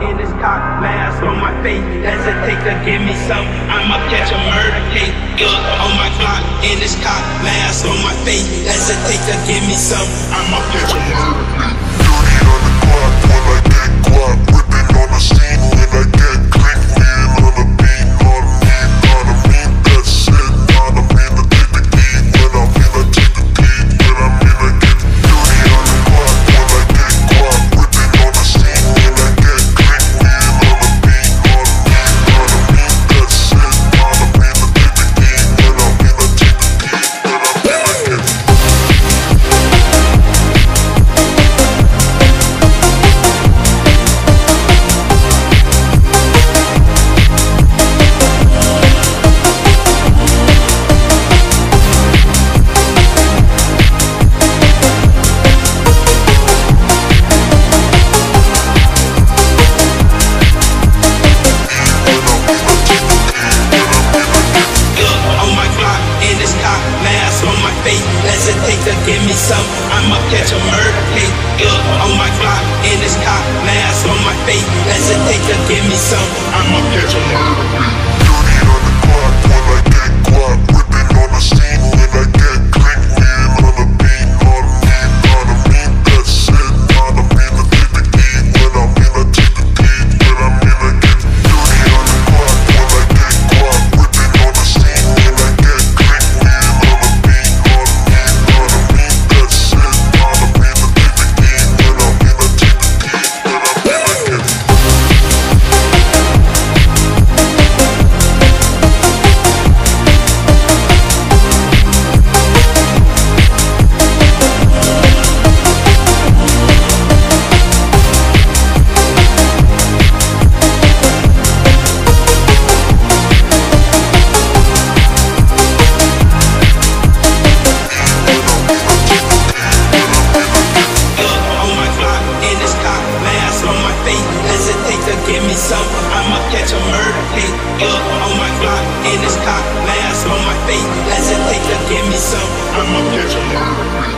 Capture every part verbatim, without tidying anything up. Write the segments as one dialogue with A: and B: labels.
A: in this cock, mask on my face. Hesitate to give me some, I'ma catch a murder case. Yeah, on my Glock, in this cock, mask on my face. Hesitate to give me some, I'ma catch a murder case.
B: Dirty on the clock when I get guap, whipping on the scene when I get click, lean on the beat, on me, on a mean, that's it, on a mean, I take the key, when I mean, I take the key, when I mean, I get dirty on the clock when I get guap, whipping on the scene when I get click, lean on the beat, on me, on a mean, that's it, on a mean, I take the key, when I mean, I take the key, when I mean, I get
A: hesitate to give me some, I'ma catch a murder case. Yeah, on my Glock, in this cock, mask on my face. Hesitate to give me some, I'ma catch a murder case.
B: dirty on the clock when I get guap, whipping on the scene when I get click, lean on the beat, on me, on a mean, that's it, on a mean, I take the key, when I mean, I take the key, when I mean, I get dirty on the clock when I get guap, whipping on the scene when I get click, lean on the beat, on me, on a mean, that's it, on a mean, I take the key, when I mean, I take the key, when I mean, I get
A: give me some, I'ma catch a murder case. Yeah, on my Glock, in this cock, mask on my face. Hesitate to give me some, I'ma catch a murder case.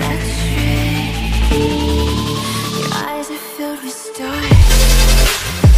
C: Your eyes are filled with stars.